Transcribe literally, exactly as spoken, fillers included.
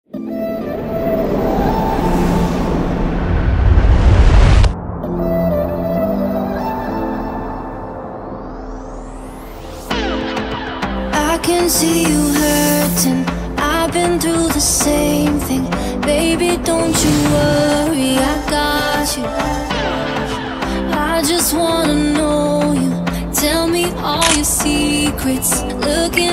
I can see you hurting. I've been through the same thing. Baby, don't you worry, I got you. I just wanna know you. Tell me all your secrets. Looking